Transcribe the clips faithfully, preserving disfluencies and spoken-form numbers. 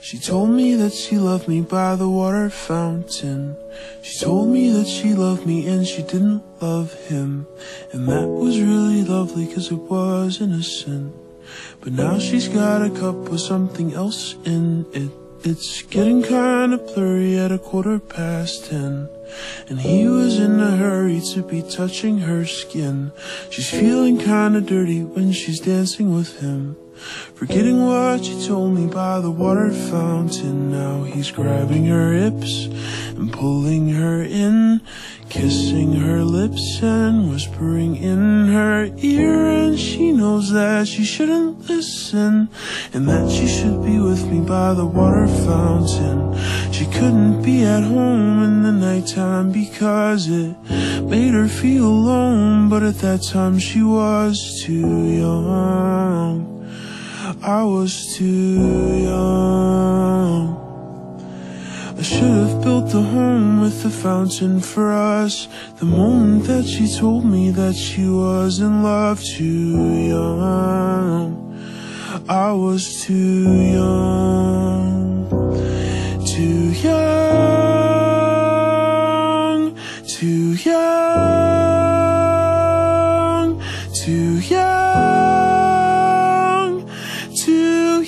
She told me that she loved me by the water fountain. She told me that she loved me and she didn't love him. And that was really lovely cause it was innocent. But now she's got a cup with something else in it. It's getting kinda blurry at a quarter past ten. And he was in a hurry to be touching her skin. She's feeling kinda dirty when she's dancing with him, forgetting what she told me by the water fountain. Now he's grabbing her hips and pulling her in, kissing her lips and whispering in her ear. And she knows that she shouldn't listen, and that she should be with me by the water fountain. She couldn't be at home in the nighttime because it made her feel alone. But at that time she was too young. I was too young. I should have built a home with a fountain for us. The moment that she told me that she was in love. Too young. I was too young. Too young. Too young. Too young. Too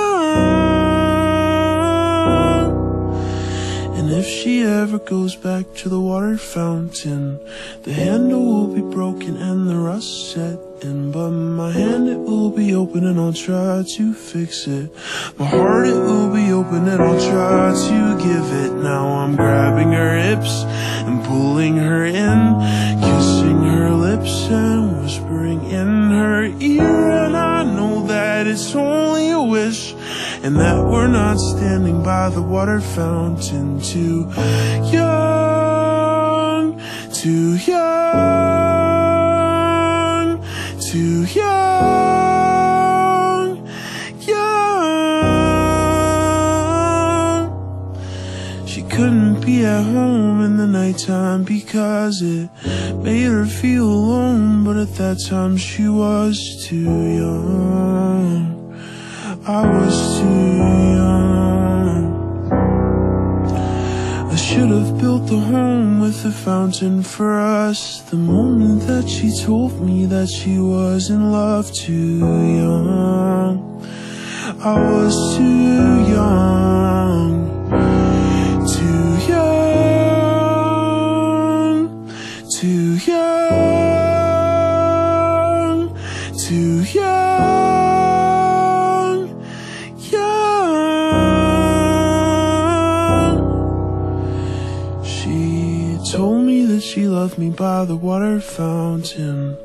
young. And if she ever goes back to the water fountain, the handle will be broken and the rust set in. But my hand, it will be open and I'll try to fix it. My heart, it will be open and I'll try to give it. Now I'm grabbing her hips and pulling her in, kissing her lips and whispering in her ear. And I know that it's only a wish, and that we're not standing by the water fountain. Too young, too young, too young, young. She couldn't be at home in the nighttime because it made her feel alone. But at that time she was too young. I was too young. I should have built a home with a fountain for us. The moment that she told me that she was in love. Too young. I was too young. Too young. Too young. Too young. She told me that she loved me by the water fountain.